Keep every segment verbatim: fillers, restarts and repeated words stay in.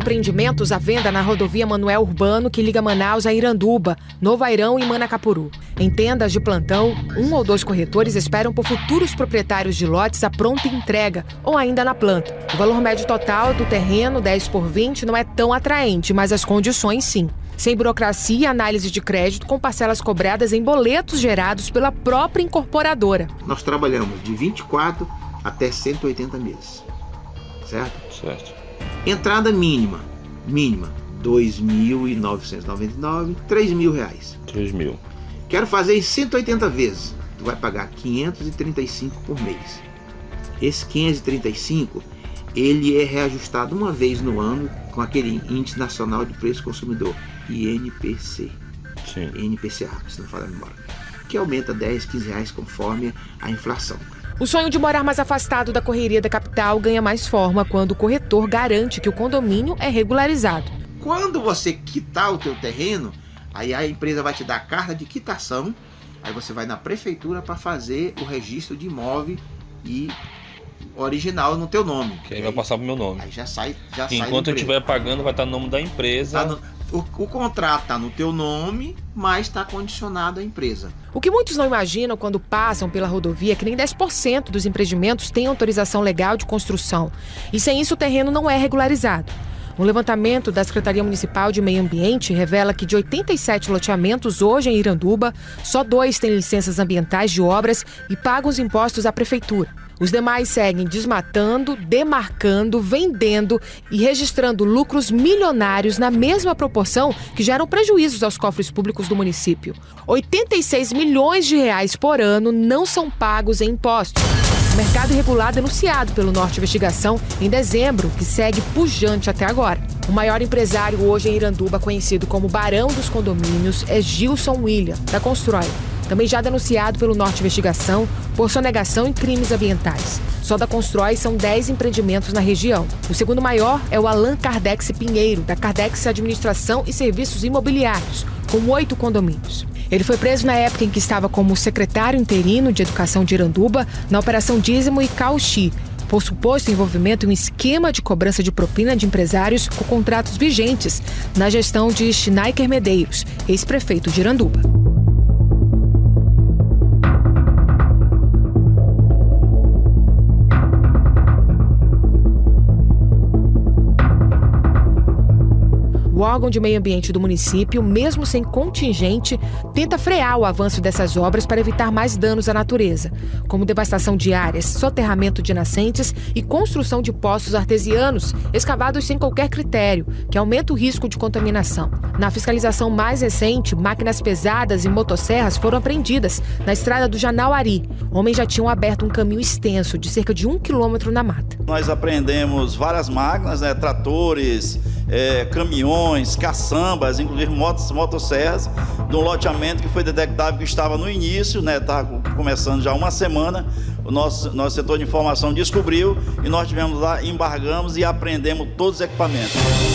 empreendimentos à venda na rodovia Manoel Urbano, que liga Manaus a Iranduba, Novo Airão e Manacapuru. Em tendas de plantão, um ou dois corretores esperam por futuros proprietários de lotes à pronta entrega ou ainda na planta. O valor médio total do terreno, dez por vinte, não é tão atraente, mas as condições sim. Sem burocracia e análise de crédito, com parcelas cobradas em boletos gerados pela própria incorporadora. Nós trabalhamos de vinte e quatro até cento e oitenta meses, certo? Certo. Entrada mínima, mínima, dois mil novecentos e noventa e nove, três mil reais. três mil. Quero fazer em cento e oitenta vezes, tu vai pagar quinhentos e trinta e cinco por mês. Esse quinhentos e trinta e cinco, ele é reajustado uma vez no ano com aquele Índice Nacional de Preço Consumidor, I N P C. Sim. I N P C A, se não falar memória. Que aumenta dez, quinze reais conforme a inflação. O sonho de morar mais afastado da correria da capital ganha mais forma quando o corretor garante que o condomínio é regularizado. Quando você quitar o teu terreno, aí a empresa vai te dar a carta de quitação, aí você vai na prefeitura para fazer o registro de imóvel e original no teu nome. Que aí, aí vai passar pro meu nome. Aí já sai, já que sai enquanto eu estiver pagando, vai estar no nome da empresa. Tá no, o, o contrato está no teu nome, mas está condicionado à empresa. O que muitos não imaginam quando passam pela rodovia é que nem dez por cento dos empreendimentos têm autorização legal de construção. E sem isso o terreno não é regularizado. Um levantamento da Secretaria Municipal de Meio Ambiente revela que de oitenta e sete loteamentos hoje em Iranduba, só dois têm licenças ambientais de obras e pagam os impostos à prefeitura. Os demais seguem desmatando, demarcando, vendendo e registrando lucros milionários na mesma proporção que geram prejuízos aos cofres públicos do município. oitenta e seis milhões de reais por ano não são pagos em impostos. O mercado irregular denunciado pelo Norte Investigação em dezembro, que segue pujante até agora. O maior empresário hoje em Iranduba, conhecido como Barão dos Condomínios, é Gilson William, da Constrói. Também já denunciado pelo Norte Investigação por sonegação em crimes ambientais. Só da Constrói são dez empreendimentos na região. O segundo maior é o Allan Kardex Pinheiro, da Kardex Administração e Serviços Imobiliários, com oito condomínios. Ele foi preso na época em que estava como secretário interino de Educação de Iranduba na Operação Dízimo e Cauxi, por suposto envolvimento em um esquema de cobrança de propina de empresários com contratos vigentes na gestão de Schneiker Medeiros, ex-prefeito de Iranduba. O órgão de meio ambiente do município, mesmo sem contingente, tenta frear o avanço dessas obras para evitar mais danos à natureza, como devastação de áreas, soterramento de nascentes e construção de poços artesianos escavados sem qualquer critério, que aumenta o risco de contaminação. Na fiscalização mais recente, máquinas pesadas e motosserras foram apreendidas na estrada do Janauari. Homens já tinham aberto um caminho extenso de cerca de um quilômetro na mata. Nós apreendemos várias máquinas, né, tratores, é, caminhões, caçambas, inclusive motos, motosserras, de um loteamento que foi detectável que estava no início, né, está começando já uma semana. O nosso, nosso setor de informação descobriu e nós tivemos lá, embargamos e apreendemos todos os equipamentos.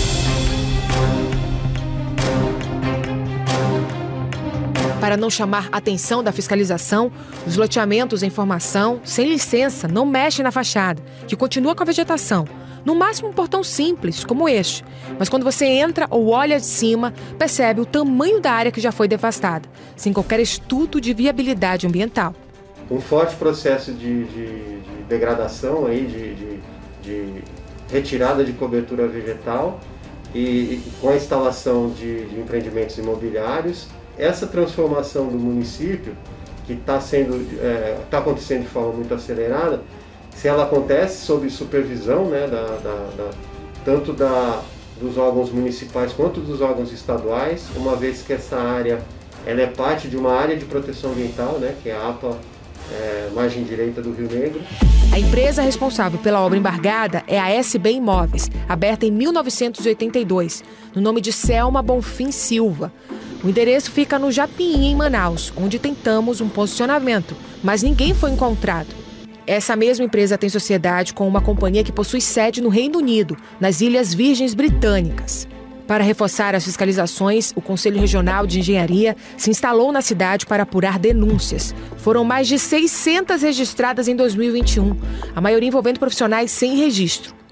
Para não chamar a atenção da fiscalização, os loteamentos em formação, sem licença, não mexem na fachada, que continua com a vegetação. No máximo um portão simples, como este. Mas quando você entra ou olha de cima, percebe o tamanho da área que já foi devastada, sem qualquer estudo de viabilidade ambiental. Um forte processo de, de, de degradação, aí, de, de, de retirada de cobertura vegetal e, e com a instalação de, de empreendimentos imobiliários. Essa transformação do município, que está sendo, é, tá acontecendo de forma muito acelerada, se ela acontece sob supervisão, né, da, da, da, tanto da, dos órgãos municipais quanto dos órgãos estaduais, uma vez que essa área ela é parte de uma área de proteção ambiental, né, que é a APA, é, margem direita do Rio Negro. A empresa responsável pela obra embargada é a S B Imóveis, aberta em mil novecentos e oitenta e dois, no nome de Selma Bonfim Silva. O endereço fica no Japim, em Manaus, onde tentamos um posicionamento, mas ninguém foi encontrado. Essa mesma empresa tem sociedade com uma companhia que possui sede no Reino Unido, nas Ilhas Virgens Britânicas. Para reforçar as fiscalizações, o Conselho Regional de Engenharia se instalou na cidade para apurar denúncias. Foram mais de seiscentas registradas em dois mil e vinte e um, a maioria envolvendo profissionais sem registro.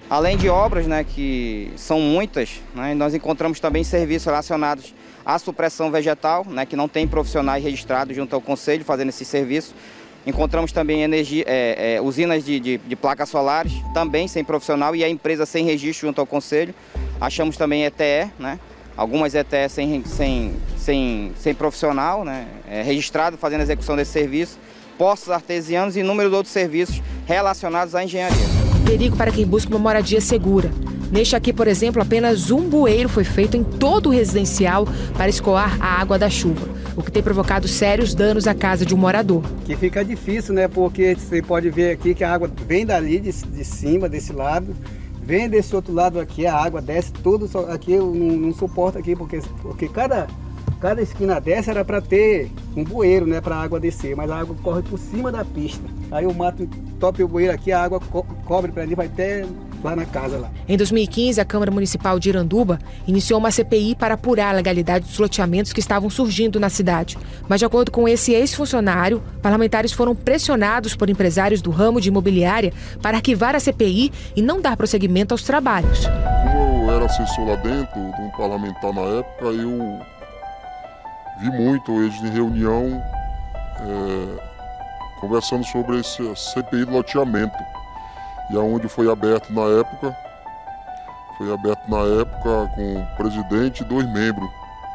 Além de obras, né, que são muitas, né, nós encontramos também serviços relacionados à supressão vegetal, né, que não tem profissionais registrados junto ao Conselho fazendo esse serviço. Encontramos também energia, é, é, usinas de, de, de placas solares, também sem profissional, e a empresa sem registro junto ao Conselho. Achamos também E T E, né, algumas E T E sem, sem, sem, sem profissional, né, é, registrado fazendo a execução desse serviço, poços artesianos e inúmeros outros serviços relacionados à engenharia. Perigo para quem busca uma moradia segura. Neste aqui, por exemplo, apenas um bueiro foi feito em todo o residencial para escoar a água da chuva, o que tem provocado sérios danos à casa de um morador. Que fica difícil, né? Porque você pode ver aqui que a água vem dali de, de cima, desse lado, vem desse outro lado aqui, a água desce tudo aqui, eu não, não suporto aqui, porque, porque cada, cada esquina dessa era para ter um bueiro, né? Para a água descer, mas a água corre por cima da pista. Aí o mato topa o bueiro aqui, a água co cobre para ali, vai até lá na casa lá. Em dois mil e quinze, a Câmara Municipal de Iranduba iniciou uma C P I para apurar a legalidade dos loteamentos que estavam surgindo na cidade. Mas, de acordo com esse ex-funcionário, parlamentares foram pressionados por empresários do ramo de imobiliária para arquivar a C P I e não dar prosseguimento aos trabalhos. Como eu era assessor lá dentro, de um parlamentar na época, eu vi muito eles em reunião é, conversando sobre esse C P I do loteamento. E aonde foi aberto na época, foi aberto na época com o presidente e dois membros.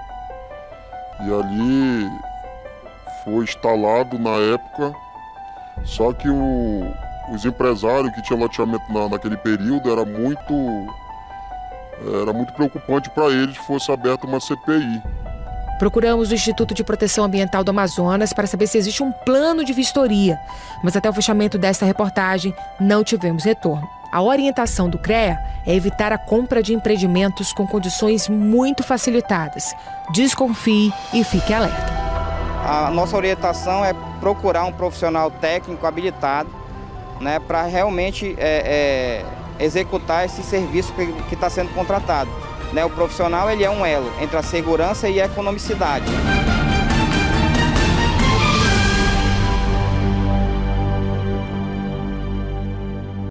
E ali foi instalado na época, só que o, os empresários que tinham loteamento na, naquele período era muito, era muito preocupante para eles que fosse aberta uma C P I. Procuramos o Instituto de Proteção Ambiental do Amazonas para saber se existe um plano de vistoria, mas até o fechamento desta reportagem não tivemos retorno. A orientação do CREA é evitar a compra de empreendimentos com condições muito facilitadas. Desconfie e fique alerta. A nossa orientação é procurar um profissional técnico habilitado, né, para realmente é, é, executar esse serviço que está sendo contratado. O profissional ele é um elo entre a segurança e a economicidade.